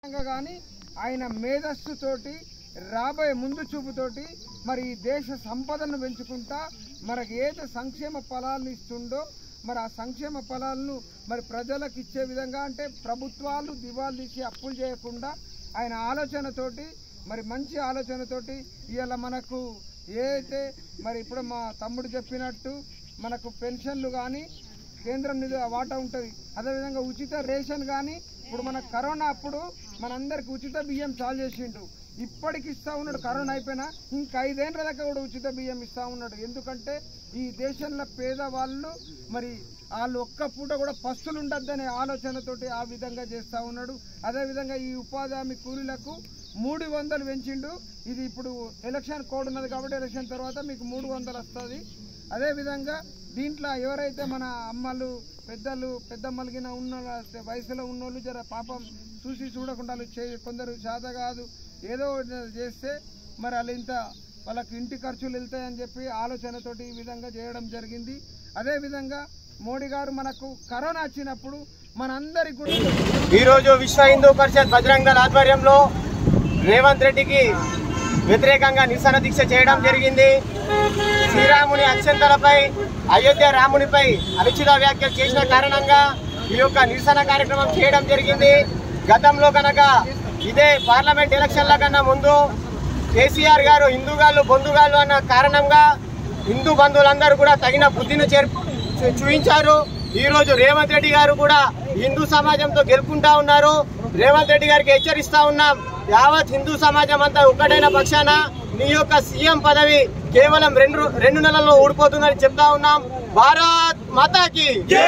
కానీ ఆయన మేధస్సుతోటి రాబోయే ముందు చూపుతోటి మరి ఈ దేశ సంపదను పెంచుకుంటా మనకి ఏదైతే సంక్షేమ ఫలాలను ఇస్తుండో మరి ఆ సంక్షేమ ఫలాలను మరి ప్రజలకు ఇచ్చే విధంగా అంటే ప్రభుత్వాలు దివాలు తీసి అప్పులు చేయకుండా ఆయన ఆలోచనతోటి మరి మంచి ఆలోచనతోటి ఇవాళ మనకు ఏదైతే మరి ఇప్పుడు మా తమ్ముడు చెప్పినట్టు మనకు పెన్షన్లు కానీ కేంద్రం మీద వాటా ఉంటుంది, అదేవిధంగా ఉచిత రేషన్ కానీ ఇప్పుడు మన కరోనా అప్పుడు మనందరికి ఉచిత బియ్యం చాలు చేసిండు, ఇప్పటికి ఇస్తా ఉన్నాడు. కరోనా అయిపోయినా ఇంకా 5 ఏళ్ళ దాకా కూడా ఉచిత బియ్యం ఇస్తా ఉన్నాడు. ఎందుకంటే ఈ దేశంలో పేదవాళ్ళు మరి వాళ్ళు ఒక్క పూట కూడా పస్తులు ఉండద్దనే ఆలోచనతోటి ఆ విధంగా చేస్తూ ఉన్నాడు. అదేవిధంగా ఈ ఉపాధి హామీ కూలీలకు 300 పెంచిండు. ఇది ఇప్పుడు ఎలక్షన్ కోడ్ ఉన్నది కాబట్టి ఎలక్షన్ తర్వాత మీకు 300 వస్తుంది. అదేవిధంగా దీంట్లో ఎవరైతే మన అమ్మలు పెద్దమ్మలగిన ఉన్న వయసులో ఉన్నోళ్ళు జర పాపం చూసి చూడకుండా కొందరు చేత కాదు ఏదో చేస్తే మరి వాళ్ళకి ఇంటి ఖర్చులు వెళ్తాయని చెప్పి ఆలోచనతోటి ఈ విధంగా చేయడం జరిగింది. అదేవిధంగా మోడీ గారు మనకు కరోనా వచ్చినప్పుడు మనందరికి కూడా ఈరోజు విశ్వ హిందూ పరిషత్ బజరంగ దళ ఆధ్వర్యంలో రేవంత్ రెడ్డికి వ్యతిరేకంగా నిరసన దీక్ష చేయడం జరిగింది. శ్రీరాముని అక్షంతలపై అయోధ్య రామునిపై అనుచిత వ్యాఖ్యలు చేసిన కారణంగా ఈ యొక్క నిరసన కార్యక్రమం చేయడం జరిగింది. గతంలో కనుక ఇదే పార్లమెంట్ ఎలక్షన్ల కన్నా ముందు కేసీఆర్ గారు హిందూగాళ్ళు బంధుగాళ్ళు అన్న కారణంగా హిందూ బంధువులందరూ కూడా తగిన బుద్ధిని చూపించారు. ఈ రోజు రేవంత్ రెడ్డి గారు కూడా హిందూ సమాజంతో గెలుపుకుంటా ఉన్నారు. రేవంత్ రెడ్డి గారికి హెచ్చరిస్తా ఉన్నాం, యావత్ హిందూ సమాజం అంతా ఒక్కటైన పక్షాన నీ యొక్క సీఎం పదవి కేవలం 2 నెలల్లో ఊడిపోతుందని చెప్తా ఉన్నాం. భారత్ మాతాకి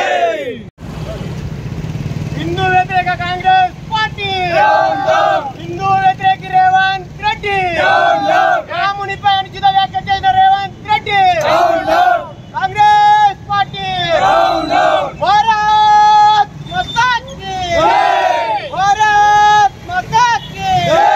హిందూ వ్యతిరేక కాంగ్రెస్ పార్టీ, హిందూ వ్యతిరేక రేవంత్ రెడ్డి, రామునిపై అనుచిత వ్యాఖ్య చేసిన రేవంత్ రెడ్డి, కాంగ్రెస్ పార్టీ, భారత్ మాతాకి, భారత్ మాతాకి.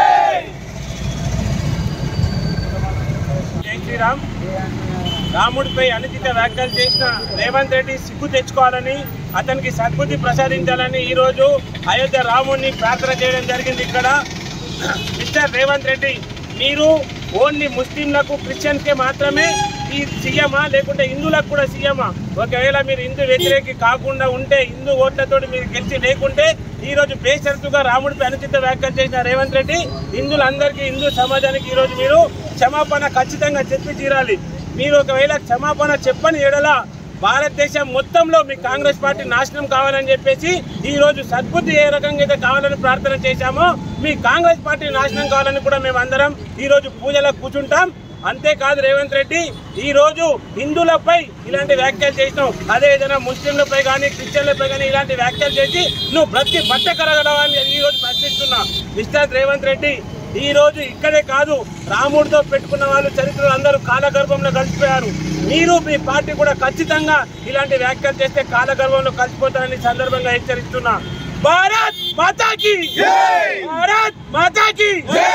జై శ్రీరామ్. రాముడిపై అనుచిత వ్యాఖ్యలు చేసిన రేవంత్ రెడ్డి సిగ్గు తెచ్చుకోవాలని, అతనికి సద్బుద్ధి ప్రసాదించాలని ఈరోజు అయోధ్య రాముడిని ప్రార్థన చేయడం జరిగింది. ఇక్కడ మిస్టర్ రేవంత్ రెడ్డి, మీరు ఓన్లీ ముస్లింలకు క్రిస్టియన్స్కే మాత్రమే ఈ సీఎమా లేకుంటే హిందువులకు కూడా సీఎమా? ఒకవేళ మీరు హిందూ వ్యతిరేకి కాకుండా ఉంటే, హిందూ ఓట్లతో మీరు గెలిచి లేకుంటే ఈరోజు బేషరతుగా రాముడిపై అనుచిత వ్యాఖ్యలు చేసిన రేవంత్ రెడ్డి హిందువులందరికీ, హిందూ సమాజానికి ఈరోజు మీరు క్షమాపణ ఖచ్చితంగా చెప్పి తీరాలి. మీరు ఒకవేళ క్షమాపణ చెప్పని ఎడల భారతదేశం మొత్తంలో మీ కాంగ్రెస్ పార్టీ నాశనం కావాలని చెప్పేసి ఈరోజు సద్బుద్ధి ఏ రకంగా అయితే కావాలని ప్రార్థన చేశామో మీ కాంగ్రెస్ పార్టీ నాశనం కావాలని కూడా మేము అందరం ఈరోజు పూజలకు కూర్చుంటాం. అంతేకాదు రేవంత్ రెడ్డి, ఈ రోజు హిందువులపై ఇలాంటి వ్యాఖ్యలు చేసినావు, అదే విధంగా ముస్లింలపై కానీ క్రిస్టియన్లపై కానీ ఇలాంటి వ్యాఖ్యలు చేసి నువ్వు బ్రతికి బట్ట కలగలవని ఈ రోజు ప్రశ్నిస్తున్నా. మిస్టర్ రేవంత్ రెడ్డి, ఈ రోజు ఇక్కడే కాదు, రాముడితో పెట్టుకున్న వాళ్ళు చరిత్రలో అందరూ కాలగర్భంలో కలిసిపోయారు. మీరు మీ పార్టీ కూడా ఖచ్చితంగా ఇలాంటి వ్యాఖ్యలు చేస్తే కాలగర్భంలో కలిసిపోతారని సందర్భంగా హెచ్చరిస్తున్నా. భారత్ మాతాకి, భారత్ మాతాకి.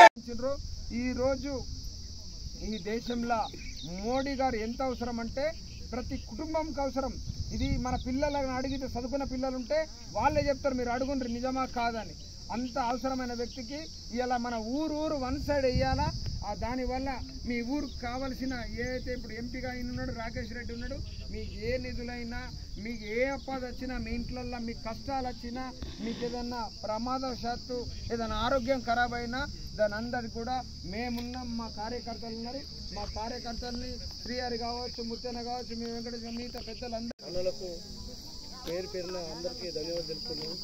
ఈ రోజు ఈ దేశంలో మోడీ గారు ఎంత అవసరం అంటే ప్రతి కుటుంబంకి అవసరం. ఇది మన పిల్లలను అడిగితే, చదువుకున్న పిల్లలు ఉంటే వాళ్ళే చెప్తారు, మీరు అడుగుండ్రి నిజమా కాదని. అంత అవసరమైన వ్యక్తికి ఇలా మన ఊరు వన్ సైడ్ వేయాలా. దానివల్ల మీ ఊరికి కావలసిన ఏదైతే ఇప్పుడు ఎంపీగా ఆయన ఉన్నాడు, రాకేష్ రెడ్డి ఉన్నాడు, మీకు ఏ నిధులైనా, మీకు ఏ అప్పాది వచ్చినా, మీ ఇంట్లల్లో మీకు కష్టాలు వచ్చినా, మీకు ఏదన్నా ప్రమాదవశాత్తు ఏదైనా ఆరోగ్యం ఖరాబ్ అయినా దాని అందరి కూడా మేమున్నాం. మా కార్యకర్తలు ఉన్నారు. మా కార్యకర్తల్ని శ్రీహరి కావచ్చు, ముత్తెన కావచ్చు, మీ వెంకటేశ్వర మిగతా పెద్దలందరూ పేరు పేరున అందరికీ ధన్యవాదాలు తెలుపుతున్నాను.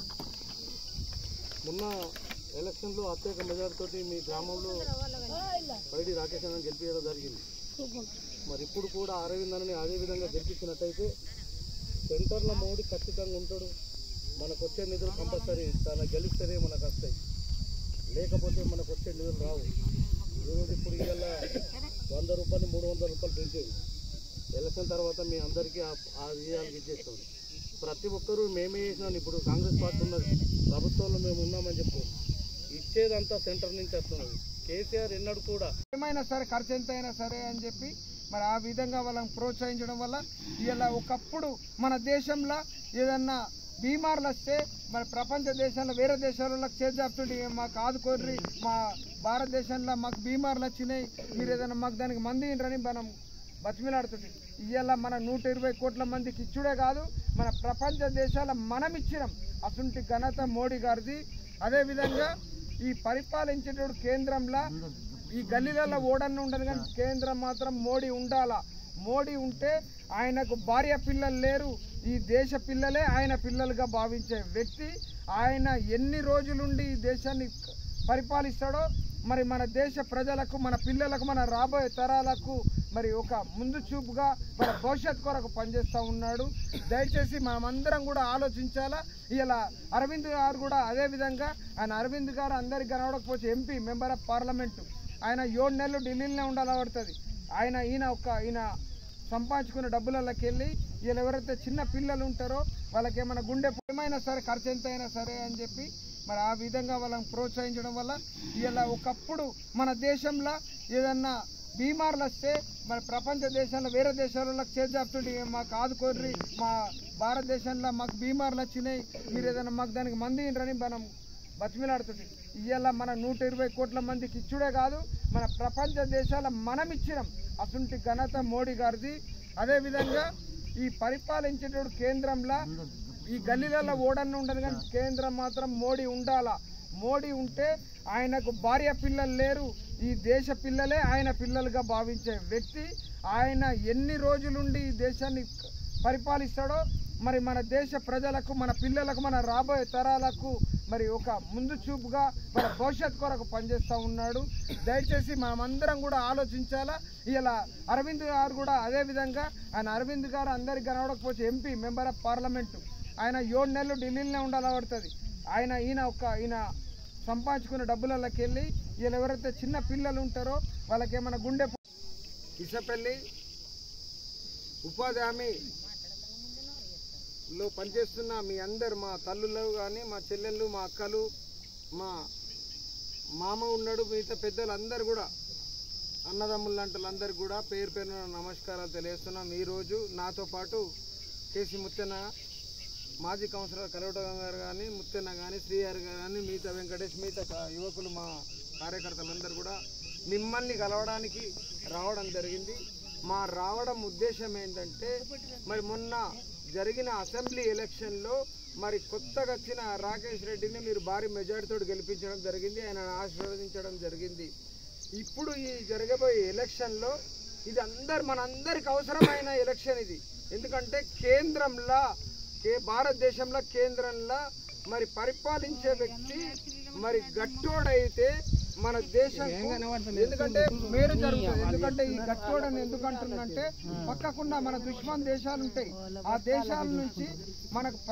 మొన్న ఎలక్షన్లో అత్యధిక మెజార్టీతోటి మీ గ్రామంలో బయటి రాకేష్ అన్నని గెలిపించడం జరిగింది. మరి ఇప్పుడు కూడా అరవింద్ అన్నని అదే విధంగా గెలిపించినట్టయితే సెంటర్లో మోడీ ఖచ్చితంగా ఉంటాడు. మనకు వచ్చే నిధులు కంపల్సరీ తన గెలిస్తేనే మనకు వస్తాయి, లేకపోతే మనకు వచ్చే నిధులు రావు. ఈరోజు ఇప్పుడు ఇవాళ 100 రూపాయలు 300 రూపాయలు పెంచేది. ఎలక్షన్ తర్వాత మీ అందరికీ ఆ విజయాలకు ఇచ్చేస్తాం. ప్రతి ఒక్కరూ మేమే చేసినాను. ఇప్పుడు కాంగ్రెస్ పార్టీ ఉన్నది, ప్రభుత్వంలో మేము ఉన్నామని చెప్పు, ఇచ్చేదంతా సెంటర్ నుంచి వస్తున్నది. కేసీఆర్ ఎన్నడూ కూడా ఏమైనా సరే ఖర్చు ఎంత అయినా సరే అని చెప్పి మరి ఆ విధంగా వాళ్ళని ప్రోత్సహించడం వల్ల ఇలా ఒకప్పుడు మన దేశంలో ఏదన్నా బీమార్లు వస్తే మన ప్రపంచ దేశాల్లో వేరే దేశాలకు చేర్చాపుతుంటే మాకు ఆదుకోర్రి, మా భారతదేశంలో మాకు బీమార్లు వచ్చినాయి, మీరు ఏదైనా మాకు దానికి మంది ఇంటని మనం బతిమిలాడుతుంది. ఇవాళ మన 120 కోట్ల మందికి ఇచ్చుడే కాదు, మన ప్రపంచ దేశాల మనం ఇచ్చినాం. అసంటి ఘనత మోడీ గారిది. అదేవిధంగా ఈ పరిపాలించేటప్పుడు కేంద్రంలో ఈ గల్లీలలో ఓడన్న ఉండదు, కానీ కేంద్రం మాత్రం మోడీ ఉండాలా. మోడీ ఉంటే ఆయనకు భార్య పిల్లలు లేరు, ఈ దేశ పిల్లలే ఆయన పిల్లలుగా భావించే వ్యక్తి. ఆయన ఎన్ని రోజులుండి ఈ దేశాన్ని పరిపాలిస్తాడో మరి మన దేశ ప్రజలకు, మన పిల్లలకు, మన రాబోయే తరాలకు మరి ఒక ముందు చూపుగా మన భవిష్యత్ కొరకు పనిచేస్తూ ఉన్నాడు. దయచేసి మనమందరం కూడా ఆలోచించాలా. ఇలా అరవింద్ గారు కూడా అదేవిధంగా ఆయన అరవింద్ గారు అందరికి కనబడకపోతే ఎంపీ మెంబర్ ఆఫ్ పార్లమెంటు, ఆయన 7 నెలలు ఢిల్లీలోనే ఉండాలి పడుతుంది. ఈయన సంపాదించుకున్న డబ్బులకి వెళ్ళి వీళ్ళు ఎవరైతే చిన్న పిల్లలు ఉంటారో వాళ్ళకి ఏమైనా గుండె ఏమైనా సరే ఖర్చు ఎంత అయినా సరే అని చెప్పి మరి ఆ విధంగా వాళ్ళని ప్రోత్సహించడం వల్ల ఇలా ఒకప్పుడు మన దేశంలో ఏదన్నా బీమార్లు వస్తే మన ప్రపంచ దేశాల్లో వేరే దేశాలకు చేర్చాపుతుంటే మాకు ఆదుకోర్రి, మా భారతదేశంలో మాకు బీమార్లు వచ్చినాయి, మీరు ఏదైనా మాకు దానికి మంది ఇంటని మనం బతిమిలాడుతుంది. ఇవాళ మన 120 కోట్ల మందికి ఇచ్చుడే కాదు, మన ప్రపంచ దేశాల మనం ఇచ్చినాం. అసంటి ఘనత మోడీ గారిది. అదేవిధంగా ఈ పరిపాలించేటప్పుడు కేంద్రంలో ఈ గల్లీలలో ఓడన్న ఉండదు, కానీ కేంద్రం మాత్రం మోడీ ఉండాలా. మోడీ ఉంటే ఆయనకు భార్య పిల్లలు లేరు, ఈ దేశ పిల్లలే ఆయన పిల్లలుగా భావించే వ్యక్తి. ఆయన ఎన్ని రోజులుండి ఈ దేశాన్ని పరిపాలిస్తాడో మరి మన దేశ ప్రజలకు, మన పిల్లలకు, మన రాబోయే తరాలకు మరి ఒక ముందు చూపుగా మన భవిష్యత్ కొరకు పనిచేస్తూ ఉన్నాడు. దయచేసి మనమందరం కూడా ఆలోచించాలా. ఇలా అరవింద్ గారు కూడా అదేవిధంగా ఆయన అరవింద్ గారు అందరికి కనబడకపోతే ఎంపీ మెంబర్ ఆఫ్ పార్లమెంటు, ఆయన 7 నెలలు ఢిల్లీలోనే ఉండాలి పడుతుంది. ఈయన సంపాదించుకున్న డబ్బులకి వెళ్ళి వీళ్ళు ఎవరైతే చిన్న పిల్లలు ఉంటారో వాళ్ళకి ఏమైనా గుండె ఇసపల్లి ఉపాధి హామీలో పనిచేస్తున్న మీ అందరు, మా తల్లులు కానీ, మా చెల్లెళ్ళు, మా అక్కలు, మా మామ ఉన్నాడు, మిగతా పెద్దలు అందరు కూడా, అన్నదమ్ములు లాంటి కూడా పేరు పేరున నమస్కారాలు తెలియజేస్తున్నాం. ఈరోజు నాతో పాటు కేసీ ముత్తెన్న, మాజీ కౌన్సిలర్ కలవటం గారు కానీ, ముత్తెన్న కానీ, శ్రీహరి గారు కానీ, మిగతా వెంకటేష్, మిగతా యువకులు, మా కార్యకర్తలందరూ కూడా మిమ్మల్ని కలవడానికి రావడం జరిగింది. మా రావడం ఉద్దేశం ఏంటంటే మరి మొన్న జరిగిన అసెంబ్లీ ఎలక్షన్లో మరి కొత్తగా వచ్చిన రాకేష్ రెడ్డిని మీరు భారీ మెజారిటీతో గెలిపించడం జరిగింది, ఆయన ఆశీర్వదించడం జరిగింది. ఇప్పుడు ఈ జరగబోయే ఎలక్షన్లో ఇది మనందరికి అవసరమైన ఎలక్షన్ ఇది. ఎందుకంటే కేంద్రంలో భారతదేశంలో కేంద్రంలో మరి పరిపాలించే వ్యక్తి మరి గట్టోడైతే మన దేశం ఎందుకంటే మేలు జరుగుతుంది. ఎందుకంటే ఈ గట్టోడని ఎందుకంటుందంటే పక్కకుండా మన దుష్మన్ దేశాలు ఉంటాయి, ఆ దేశాల నుంచి మనకు